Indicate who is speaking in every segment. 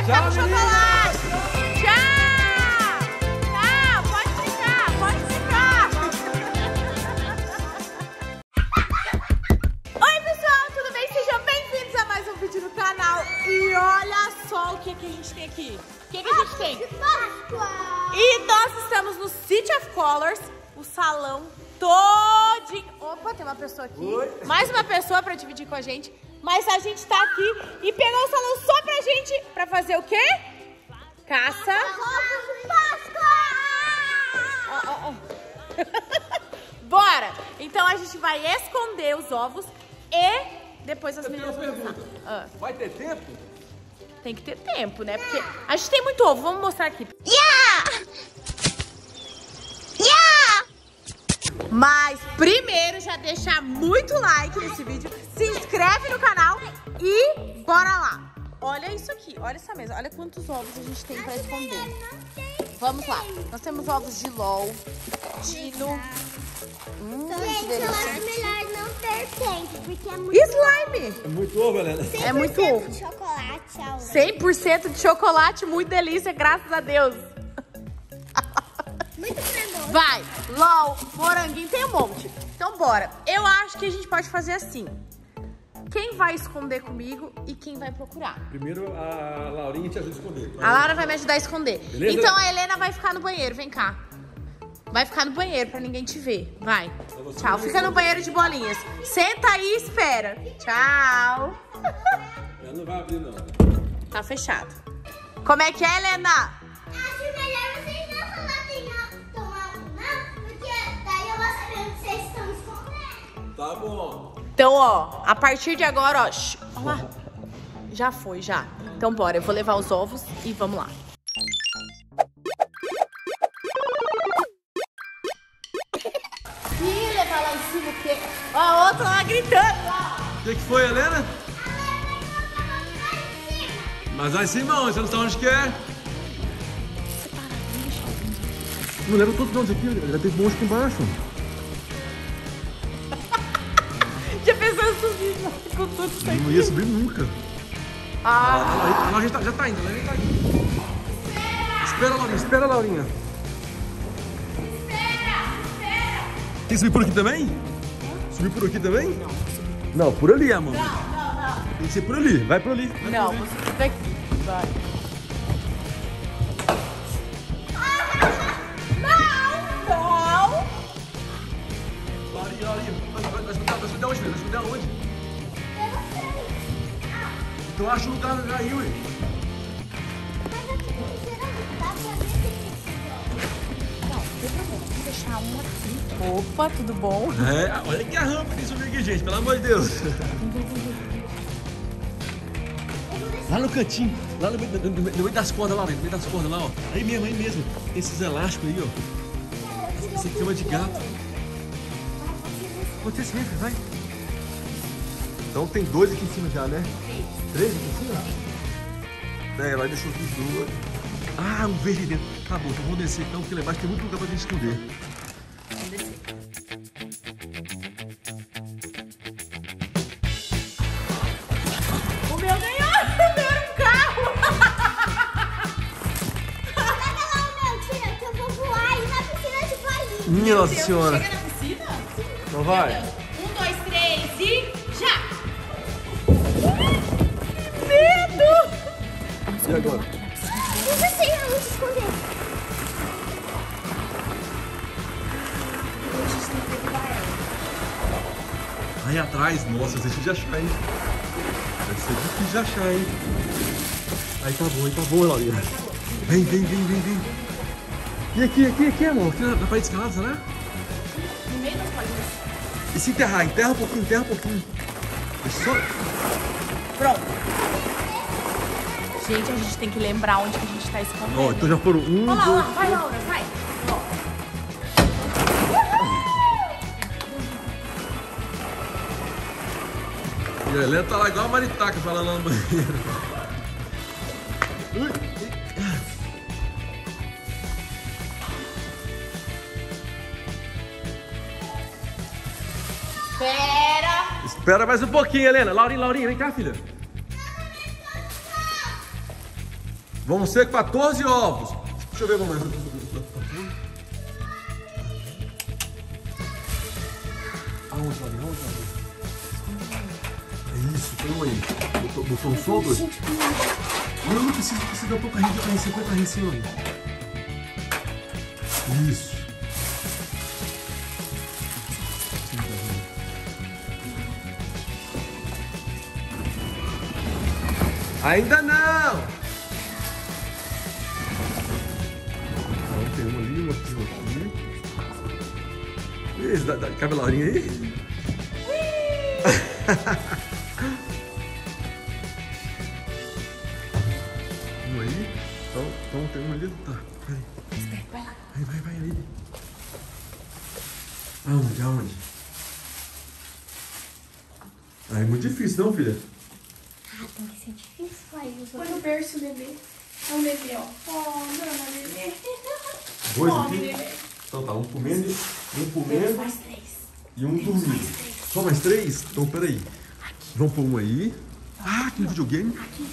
Speaker 1: ficar no chocolate. Tchau. Tchau, pode ficar, pode ficar. Oi, pessoal, tudo bem? Sejam bem-vindos a mais um vídeo no canal. E olha só o que a gente tem aqui. O que a gente tem? E nós estamos no City of Colors, o salão todinho. Opa, tem uma pessoa aqui. Oi. Mais uma pessoa pra dividir com a gente. Mas a gente tá aqui e pegou o salão só pra gente. Pra fazer o quê? Caça. Bora! Então a gente vai esconder os ovos e depois as meninas vão pergunta.
Speaker 2: Vai ter tempo?
Speaker 1: Tem que ter tempo, né? Porque a gente tem muito ovo. Vamos mostrar aqui. Mas primeiro já deixa muito like nesse vídeo, se inscreve no canal e bora lá. Olha isso aqui, olha essa mesa, olha quantos ovos a gente tem pra esconder. Vamos lá, nós temos ovos de LOL, Dino.
Speaker 3: Gente, eu acho melhor não ter tempo, porque é muito
Speaker 1: slime.
Speaker 2: É muito ovo, Helena.
Speaker 1: É muito ovo.
Speaker 3: 100% de chocolate,
Speaker 1: 100% de chocolate, muito delícia, graças a Deus.
Speaker 3: muito cremoso.
Speaker 1: Vai, LOL, moranguinho, tem um monte. Então bora. Eu acho que a gente pode fazer assim. Quem vai esconder comigo e quem vai procurar?
Speaker 2: Primeiro a Laurinha te ajuda a esconder.
Speaker 1: A Laura vai me ajudar a esconder.
Speaker 2: Beleza?
Speaker 1: Então a Helena vai ficar no banheiro, vem cá. Vai ficar no banheiro pra ninguém te ver. Vai. Tchau, fica no banheiro de bolinhas. Senta aí e espera. Tchau.
Speaker 2: Ela não vai abrir, não.
Speaker 1: Tá fechado. Como é que é, Helena?
Speaker 3: Acho melhor vocês não falarem tomar não, porque daí eu vou saber onde vocês estão escondendo.
Speaker 2: Tá bom.
Speaker 1: Então, ó, a partir de agora, ó. Olha lá. Já foi, já. Então bora, eu vou levar os ovos e vamos lá. Ih, levar lá em cima o quê? Ó, a outra lá gritando.
Speaker 2: O que foi, Helena? Mas lá em cima onde? Você não sabe onde que é? Não leva todos não, aqui, já tem um monte aqui embaixo.
Speaker 1: Já pensou em subir com tudo isso aqui?
Speaker 2: Não ia subir nunca.
Speaker 1: Ah.
Speaker 2: A gente já tá indo, a gente tá indo. Espera, Laurinha. Tem que subir por aqui também? Subir por aqui também? Não, por ali, amor.
Speaker 1: Não.
Speaker 2: Tem que ser por ali, vai por ali. Vai
Speaker 1: Não,
Speaker 2: por ali.
Speaker 1: vou subir daqui. Vai. Não!
Speaker 2: Laurinha, vai subir aonde, filho? Vai subir aonde? Então acha um lugar aí, ué.
Speaker 1: Vou deixar um aqui. Opa, tudo bom?
Speaker 2: É, olha que a rampa que subiu aqui, gente, pelo amor de Deus. Lá no cantinho, lá no meio das cordas lá, no meio das cordas lá, ó. Aí mesmo. Tem esses elásticos aí, ó. Essa cama de gato. Pode ser assim, vai. Então tem dois aqui em cima já, né? Três aqui em cima? É, lá deixou aqui duas. Ah, um verde dentro. Tá bom, então vamos descer então, porque lá embaixo tem muito lugar pra gente esconder.
Speaker 1: Vamos descer. O meu ganhou! O meu era um carro!
Speaker 3: Pega lá o meu, tira, que eu vou voar aí na piscina de bolinha.
Speaker 2: Minha Nossa Senhora.
Speaker 1: Chega na piscina?
Speaker 2: Então vai.
Speaker 1: 1, 2, 3 e já! Medo!
Speaker 2: E agora?
Speaker 3: Eu já sei aonde esconder.
Speaker 2: Aí atrás, nossa, é difícil de achar, hein? Vai ser difícil de achar, hein? Aí tá bom, Laurinha. Vem. E aqui, amor? Aqui na parede escalada, será?
Speaker 1: No meio das paredes.
Speaker 2: E se enterrar? Enterra um pouquinho. Deixa só...
Speaker 1: Pronto. Gente, a gente tem que lembrar onde que a gente tá escondendo.
Speaker 2: Ó, então já foram um,
Speaker 1: Olha lá,
Speaker 2: dois...
Speaker 1: vai, Laura, vai. Ó.
Speaker 2: E a Helena tá lá igual a maritaca falando lá no banheiro. Ui. Espera mais um pouquinho, Helena. Laurinha, vem cá, filha. Vão ser 14 ovos. Deixa eu ver, mamãe. Aonde, Laura? Aonde? É isso, põe um aí. Botou um solto? Não precisa dar pouca rede pra você. Põe pra rede aí. Isso. Ainda não! Então, tem uma ali, uma aqui, uma aqui. Esse, cabe a Laurinha aí? Um aí. Então tem uma ali. Tá, peraí.
Speaker 1: Vai lá.
Speaker 2: Vai ali. Aonde? Ah, é muito difícil, não, filha?
Speaker 3: Tem que ser difícil, pai.
Speaker 1: Põe no berço, bebê. É um bebê, ó. Oh, não, bebê.
Speaker 2: Dois aqui? Então tá, um comendo.
Speaker 1: Mais 3.
Speaker 2: E um dormindo. Só mais 3? Então, peraí. Vamos pôr um aí. Ah, aquele videogame.
Speaker 1: Aqui.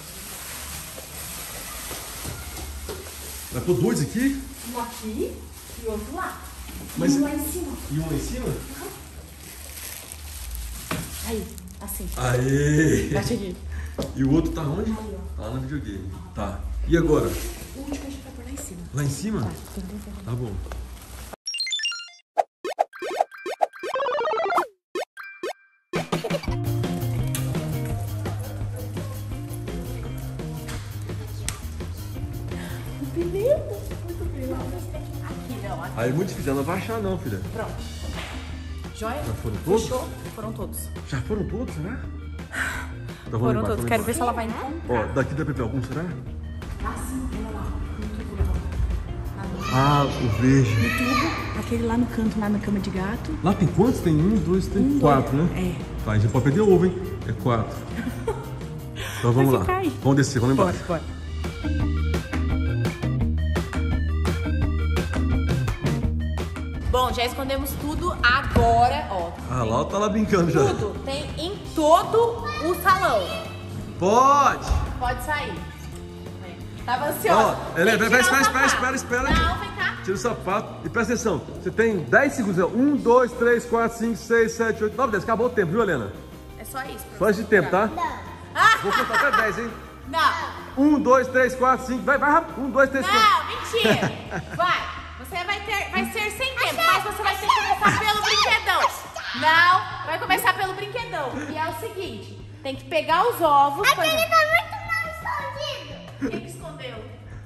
Speaker 2: Vai pôr 2 aqui?
Speaker 1: Um aqui e outro lá.
Speaker 2: Mas...
Speaker 1: E um lá em cima.
Speaker 2: E um lá em cima?
Speaker 1: Aí, assim.
Speaker 2: Aê!
Speaker 1: Bate aqui.
Speaker 2: E o outro tá onde?
Speaker 1: Aí, ó.
Speaker 2: Tá no videogame. Tá. E agora?
Speaker 1: O último a gente vai pôr lá em cima.
Speaker 2: Lá em cima?
Speaker 1: Tá,
Speaker 2: Tá bom.
Speaker 1: Aqui, não. Aqui.
Speaker 2: Aí é muito difícil, ela não vai achar não, filha.
Speaker 1: Pronto. Joia?
Speaker 2: Já foram todos?
Speaker 1: Fechou? Foram todos.
Speaker 2: Já foram todos, será? Então,
Speaker 1: Foram todos. Quero ver se ela vai encontrar.
Speaker 2: Ó, daqui dá pra ver algum, será?
Speaker 1: Ah, sim. Olha lá.
Speaker 2: Ah, o verde.
Speaker 1: No tubo. Aquele lá no canto, lá na cama de gato.
Speaker 2: Lá tem quantos? Tem 1, 2, 3, 4, né?
Speaker 1: É.
Speaker 2: Tá, a gente pode perder ovo, hein? É 4. Então vamos
Speaker 1: Vai
Speaker 2: lá.
Speaker 1: ficar aí.
Speaker 2: Vamos descer, vamos embora.
Speaker 1: Bora. Bom, já escondemos tudo agora, ó.
Speaker 2: Ah, lá tá lá brincando já.
Speaker 1: Tudo tem em todo o salão.
Speaker 2: Pode!
Speaker 1: Pode sair. Tava ansiosa.
Speaker 2: Ó, Helena,
Speaker 1: Tem que tirar o
Speaker 2: espera.
Speaker 1: sapato. Não, vem cá.
Speaker 2: Tira o sapato e presta atenção. Você tem 10 segundos. 1, 2, 3, 4, 5, 6, 7, 8, 9, 10. Acabou o tempo, viu, Helena?
Speaker 1: É só isso.
Speaker 2: Só esse tempo, tá?
Speaker 1: Ah,
Speaker 2: Vou contar até 10, hein?
Speaker 1: não.
Speaker 2: 1, 2, 3, 4, 5. Vai rápido. 1, 2, 3, 4.
Speaker 1: Não, mentira. Vai. Você vai ser sem tempo, mas você vai ter que começar pelo brinquedão. Não, vai começar pelo brinquedão. E é o seguinte, tem que pegar os ovos.
Speaker 3: Aquele tá muito mal escondido.
Speaker 1: Quem que escondeu?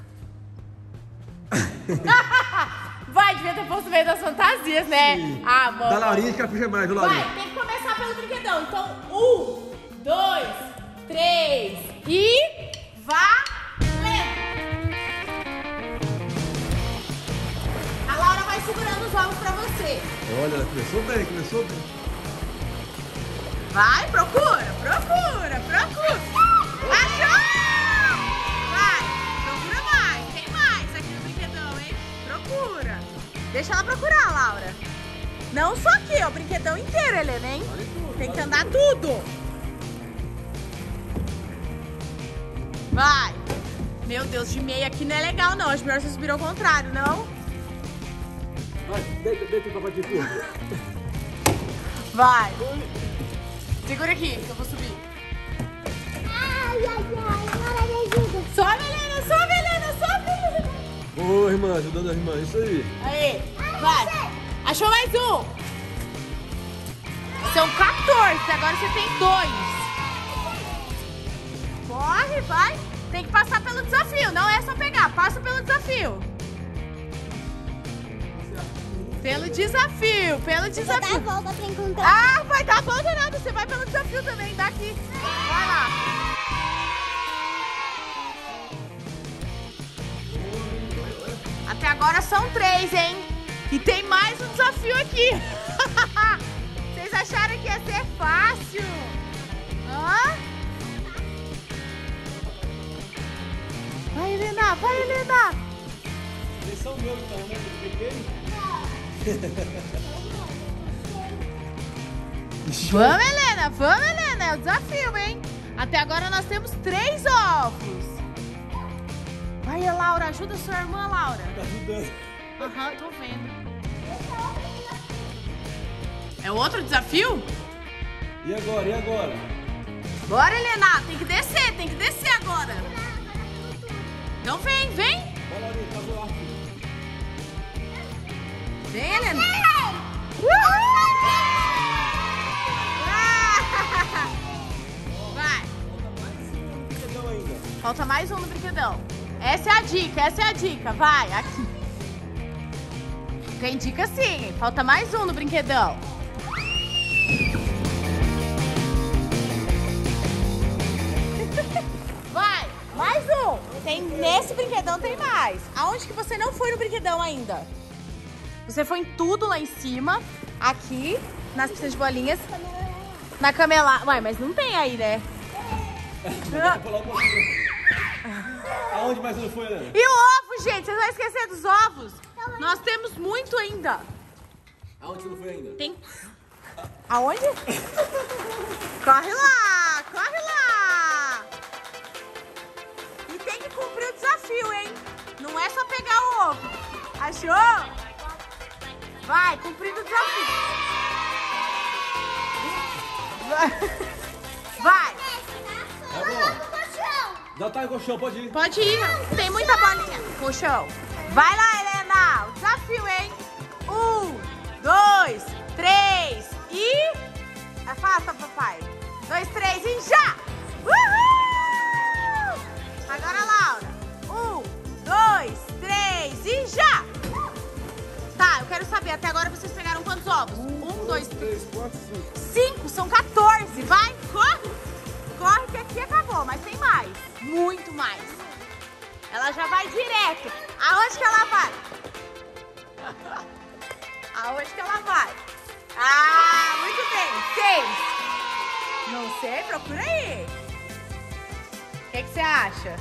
Speaker 1: Vai, devia ter posto no meio das fantasias, né?
Speaker 2: Sim.
Speaker 1: Ah, mano.
Speaker 2: Da Laurinha que capricha mais, viu, Laurinha?
Speaker 1: Vai, tem que começar pelo brinquedão. Então, 1, 2, 3 e valendo! A Laura vai segurando os ovos pra você.
Speaker 2: Olha, ela começou bem.
Speaker 1: Vai, procura. Achou! Vai, procura mais. Tem mais aqui no brinquedão, hein? Procura. Deixa ela procurar, Laura. Não só aqui, ó, o brinquedão inteiro, Helena, hein? Tem que andar tudo. Vai. Meu Deus, de meia aqui não é legal, não. Acho melhor você subir ao contrário, não?
Speaker 2: Vai, deita o papai de cor.
Speaker 1: Vai. Segura aqui, que eu vou subir.
Speaker 3: Ai, Laura, me ajuda.
Speaker 1: Sobe, Helena.
Speaker 2: Ô, irmã, ajudando a irmã, isso aí.
Speaker 1: Aí, vai. Achou mais um. São 14, agora você tem 2. Corre, vai. Tem que passar pelo desafio, não é só pegar, passa pelo desafio. Pelo desafio.
Speaker 3: Vou dar a volta pra encontrar.
Speaker 1: Ah, vai dar volta nada, você vai pelo desafio também, daqui. Vai lá. Até agora são 3, hein? E tem mais um desafio aqui. Vocês acharam que ia ser fácil? Hã? Vai, Helena,
Speaker 2: Eles são meus, então, né? Peguei.
Speaker 1: Vamos, Helena, é o desafio, hein? Até agora nós temos 3 ovos. Vai, Laura, ajuda sua irmã, Laura.
Speaker 2: Tá ajudando.
Speaker 1: Aham, tô vendo. É outro desafio?
Speaker 2: E agora? E agora?
Speaker 1: Bora, Helena, tem que descer agora. Então vem.
Speaker 2: Vai lá, tá lá.
Speaker 1: Vem, Helena. Vai. Falta mais um no brinquedão. Essa é a dica, vai, aqui. Tem dica sim, falta mais um no brinquedão. Vai, mais um. Nesse brinquedão tem mais. Aonde que você não foi no brinquedão ainda? Você foi em tudo lá em cima, aqui, nas piscinas de bolinhas, na Camelá. Uai, mas não tem aí, né?
Speaker 2: Aonde mais não foi, Helena?
Speaker 1: E o ovo, gente? Vocês vão esquecer dos ovos? Nós temos muito ainda.
Speaker 2: Aonde você não foi ainda?
Speaker 1: Tem... Aonde? Corre lá, corre lá. E tem que cumprir o desafio, hein? Não é só pegar o ovo. Achou? Vai, cumprindo o desafio. Vai.
Speaker 2: Já tá em colchão, pode ir.
Speaker 1: Pode ir, tem muita bolinha. Colchão. Vai lá, Helena. O desafio, hein? 1, 2, 3 e... Afasta, papai. 2, 3 e já! Uhul! Agora, Laura. 1, 2, 3 e já! Tá, eu quero saber, até agora vocês pegaram quantos ovos? 1, 2, 3, 4, 5. 5, são 14. Vai, corre! Corre que aqui acabou, mas tem mais. Muito mais. Ela já vai direto. Aonde que ela vai? Aonde que ela vai? Ah, muito bem. 6. Não sei, procura aí. O que você acha?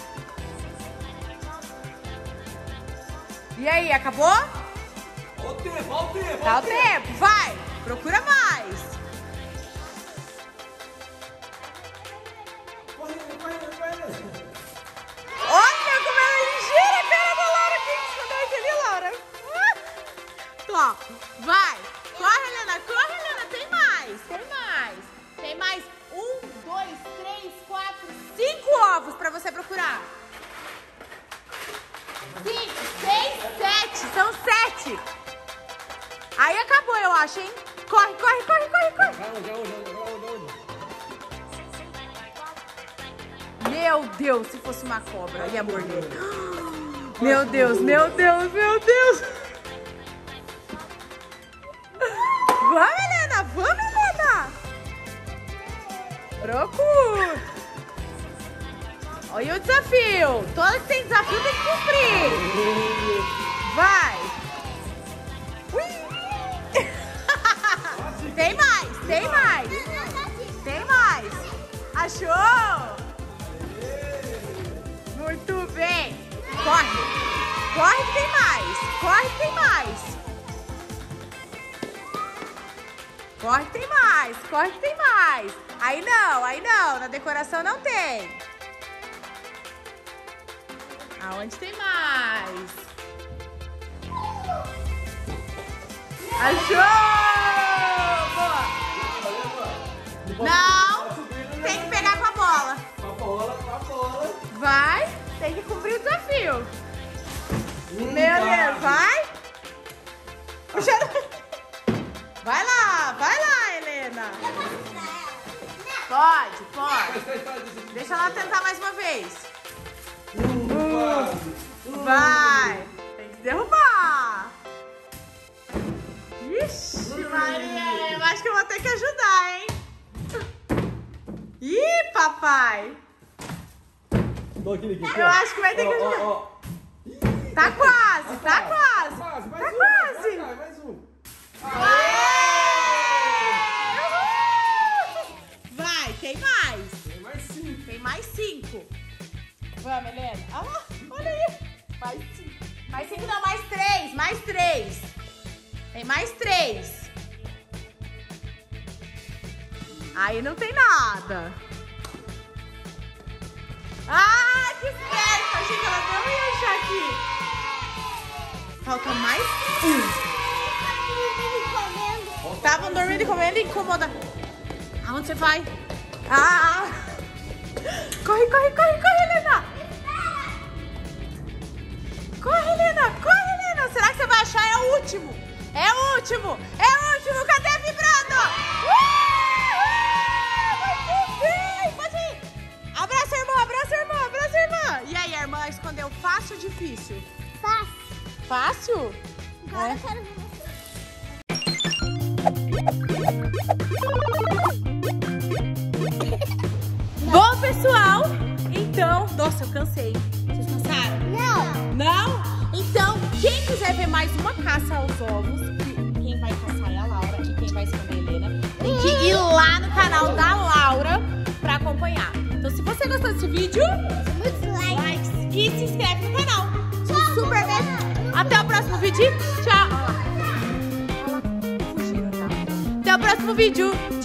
Speaker 1: E aí, acabou?
Speaker 2: Olha o tempo, olha o tempo.
Speaker 1: Tá o tempo, vai. Procura mais. Olha como ela é ligeira, a cara da Laura. Quem escondeu aquele, Laura? Tó, vai. Corre, Helena, tem mais. Tem mais 1, 2, 3, 4, 5 ovos pra você procurar. 5, 6, 7, são 7. Aí acabou, eu acho, hein? Corre. Meu Deus, se fosse uma cobra, ia morder. Meu Deus. Vamos, Helena. Procura. Olha o desafio. Todo que tem desafio tem que cumprir. Vai. Ui. Tem mais. Achou? Muito bem. Corre que tem mais. Corre que tem mais. Aí não. Na decoração não tem. Aonde tem mais? Achou! Boa. Não, tem que pegar com a bola.
Speaker 2: Com a bola.
Speaker 1: Vai, tem que cumprir o desafio. Meu Deus, vai. Vai lá, Helena. Pode. Deixa ela tentar mais uma vez. Vai. Tem que derrubar. Ixi, Maria, eu acho que eu vou ter que ajudar, hein? Ih, papai. Eu acho que vai ter que ajudar. Tá quase.
Speaker 2: Mais um.
Speaker 1: Vai, tem mais.
Speaker 2: Tem mais 5.
Speaker 1: Vamos, Helena. Ah, olha aí. Mais 5. Mais 5 não, mais 3. Tem mais 3. Aí não tem nada. Ah, que esperta, achei que ela não ia achar aqui. Falta mais um. Estavam dormindo e comendo e incomoda. Aonde você vai? Ah! Corre, corre, corre, corre, Helena! Corre, Helena! Corre, Helena! Será que você vai achar? É o último! É o último! É o último! Cadê vibrando? Muito bem! Pode ir! Abraça a irmã, abraça a irmã, abraça a irmã! E aí, a irmã escondeu fácil ou difícil?
Speaker 3: Fácil.
Speaker 1: Fácil?
Speaker 3: Agora eu quero ver você.
Speaker 1: Bom, pessoal, então... Nossa, eu cansei. Vocês cansaram?
Speaker 3: Não.
Speaker 1: Não? Então, quem quiser ver mais uma caça aos ovos, quem vai caçar é a Laura e quem vai esconder a Helena, tem que ir lá no canal da Laura pra acompanhar. Então, se você gostou desse vídeo,
Speaker 3: Muitos likes.
Speaker 1: e se inscreve no canal. Um super beijo. Até o próximo vídeo. Tchau. Olha lá. Fugiram já. Até o próximo vídeo.